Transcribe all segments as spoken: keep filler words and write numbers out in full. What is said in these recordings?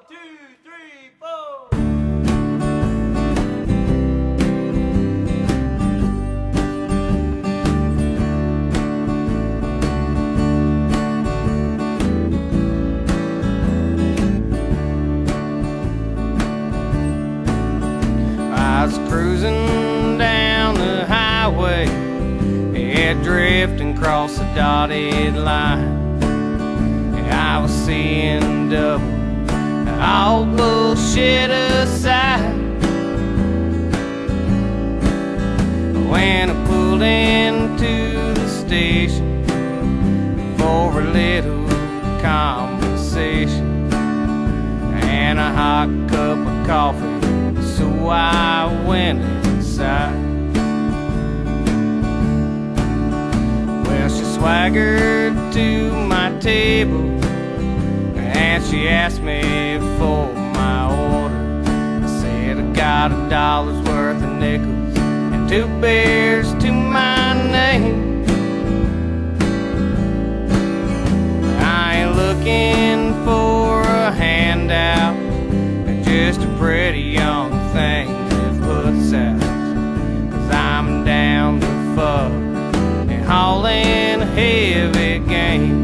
two, three, four. I was cruising down the highway, head drifting across the dotted line. I was seeing double, all bullshit aside, when I pulled into the station for a little conversation and a hot cup of coffee, so I went inside. Well, she swaggered to my table and she asked me for my order. I said I got a dollar's worth of nickels and two beers to my name. I ain't looking for a handout, just a pretty young thing that puts out, 'cause I'm down to fuck and haulin' a heavy game.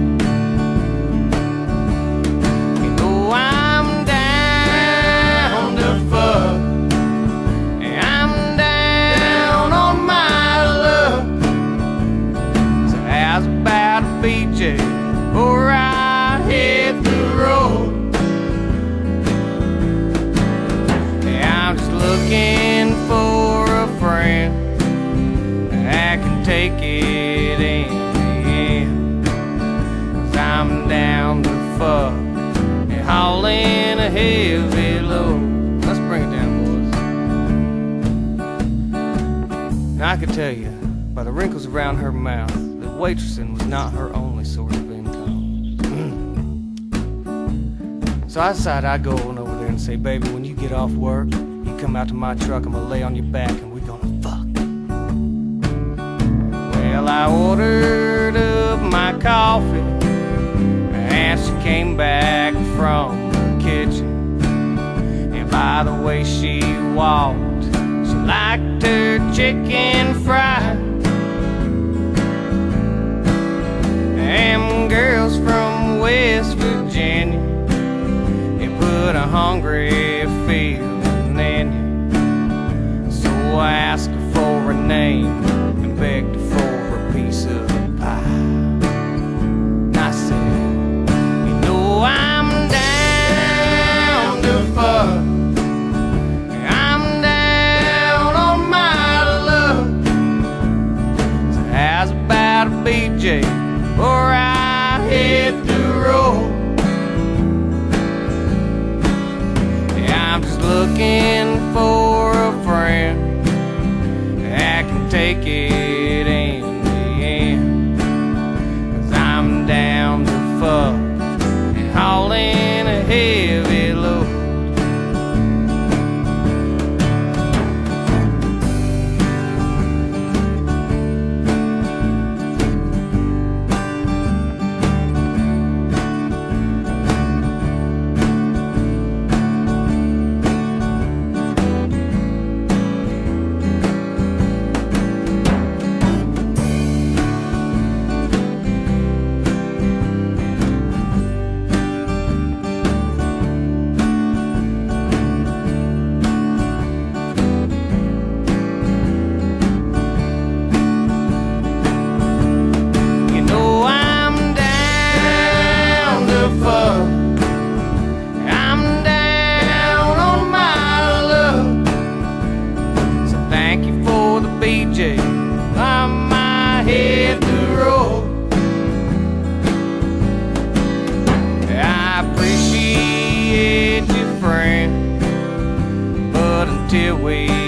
B J, or I hit the road. Yeah, I'm just looking for a friend that can take it in the end, 'cause I'm down to fuck and haul in a heavy load. Let's bring it down, boys. Now I can tell you by the wrinkles around her mouth, waitressing was not her only source of income. So I decided I'd go on over there and say, baby, when you get off work, you come out to my truck, I'm gonna lay on your back and we're gonna fuck. Well, I ordered up my coffee and she came back from the kitchen, and by the way she walked, she liked her chicken fried. Them girls from West Virginia, it put a hungry feeling in you. So I asked her for a name and begged her for a piece of pie. And I said, you know I'm down to fuck, I'm down on my luck. So how's about a B J, or I hit the road? Yeah, I'm just looking for a friend that can take it in the end, 'cause I'm down to fuck and haul in a heavy load. B J, I might hit the road. I appreciate you, friend, but until we